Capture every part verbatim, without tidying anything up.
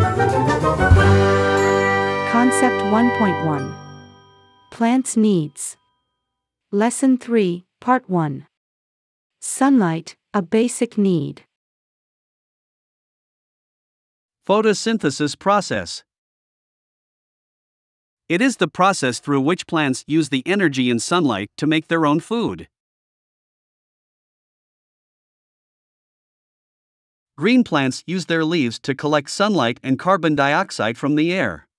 Concept one point one. Plants Needs. Lesson three, Part one. Sunlight, a basic need. Photosynthesis process. It is the process through which plants use the energy in sunlight to make their own food. Green plants use their leaves to collect sunlight and carbon dioxide from the air.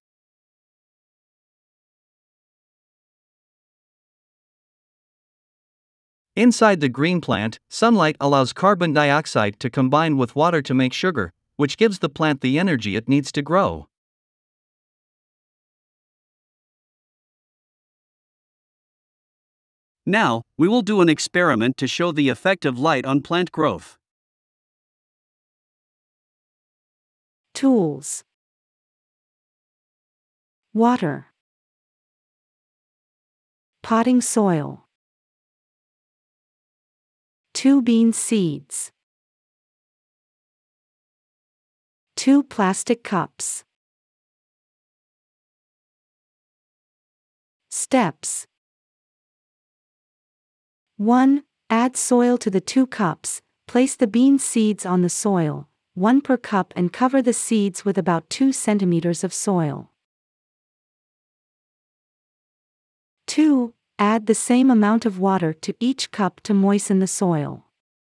Inside the green plant, sunlight allows carbon dioxide to combine with water to make sugar, which gives the plant the energy it needs to grow. Now, we will do an experiment to show the effect of light on plant growth. Tools. Water. Potting soil. Two bean seeds. Two plastic cups. Steps. one. Add soil to the two cups, place the bean seeds on the soil, one per cup, and cover the seeds with about two centimeters of soil. two. Add the same amount of water to each cup to moisten the soil.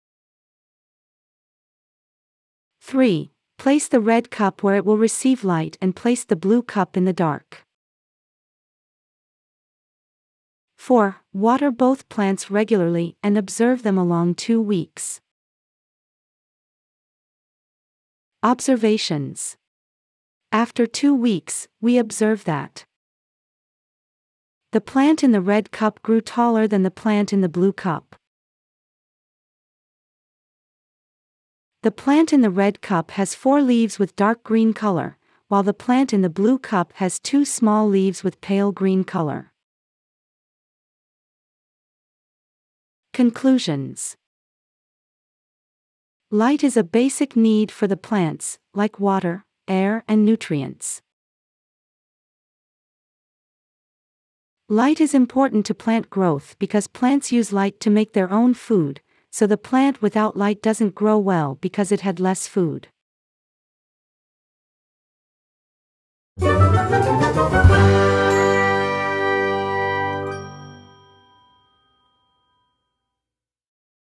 three. Place the red cup where it will receive light and place the blue cup in the dark. four. Water both plants regularly and observe them along two weeks. Observations. After two weeks, we observe that the plant in the red cup grew taller than the plant in the blue cup. The plant in the red cup has four leaves with dark green color, while the plant in the blue cup has two small leaves with pale green color. Conclusions. Light is a basic need for the plants, like water, air, and nutrients. Light is important to plant growth because plants use light to make their own food, so the plant without light doesn't grow well because it had less food.